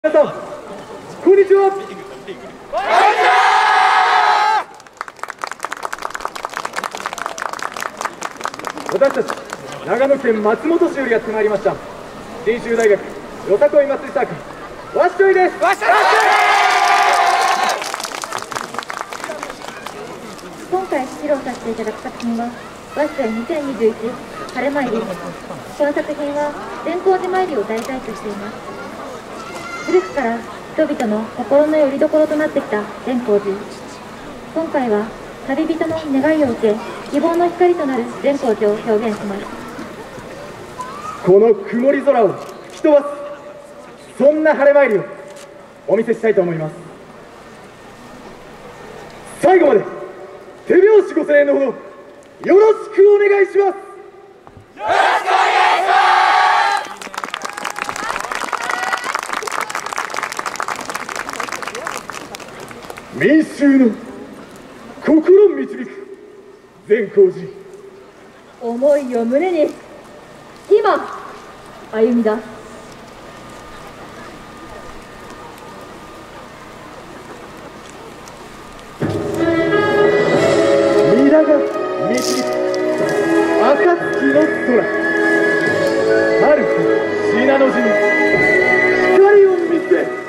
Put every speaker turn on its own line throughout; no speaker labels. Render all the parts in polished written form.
皆さん、こんにちは。私たち長野県松本市よりやってまいりました信州大学よさこい祭りサークルわっしょいです。
今回披露させていただく作品はわっしょい2021晴れ参り。この作品は善光寺参りを題材としています。古くから人々の心の拠り所となってきた善光寺。今回は旅人の願いを受け希望の光となる善光寺を表現します。
この曇り空を吹き飛ばす、そんな晴れ参りをお見せしたいと思います。最後まで手拍子ご声援のほどよろしくお願いします。民衆の心導く善光寺、
思いを胸に今歩み出す。
皆が導く暁の空、遥か信濃路に光を見せ。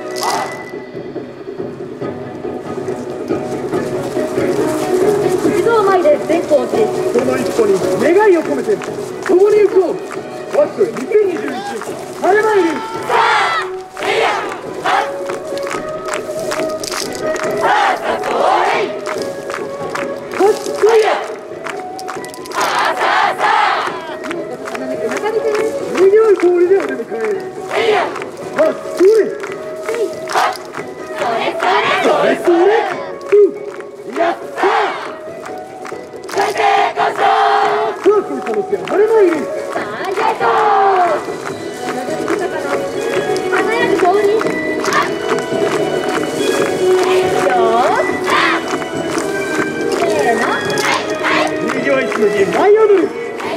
善光寺、
その一歩に願いを込めて共に行こう。わっしょい2021晴れ参り。にぎわう氷でお出迎え。はっそれそれそれやった晴れ参り。にぎわいしの日舞い踊る。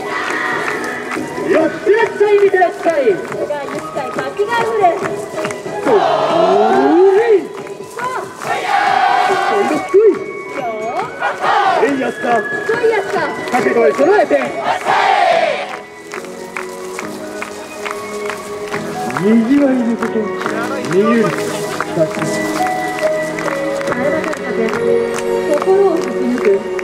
やってらっしゃい、見てらっしゃい。
それがゆったり滝が降る。
それえいやった。
そうやった。
掛け声揃えて。にぎわいのこと見ゆる
あれだった風、心を引き抜く。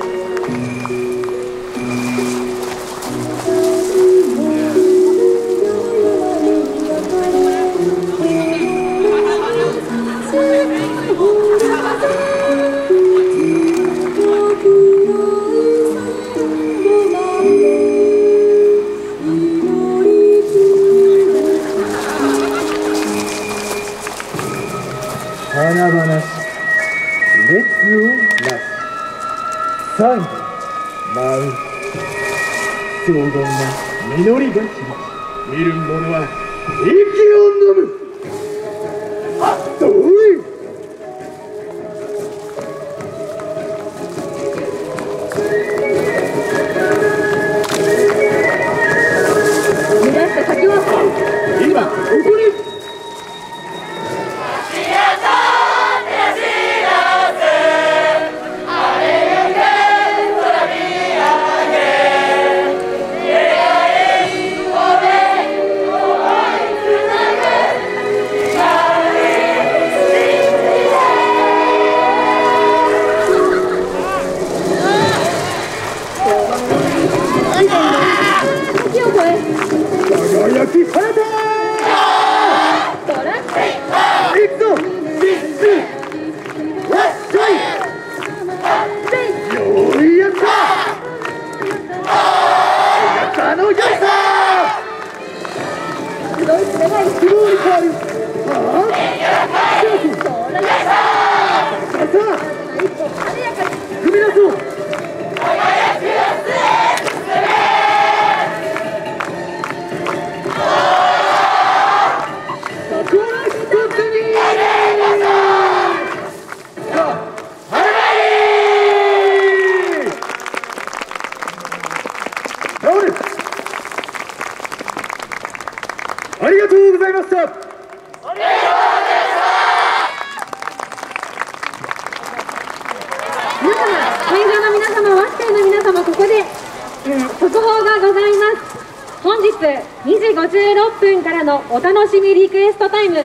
華々しく列をなし最後舞う荘厳な実りが響き、見る者は息を飲む。どれ
目指した先は
今ここに。
2時56分からのお楽しみリクエストタイム。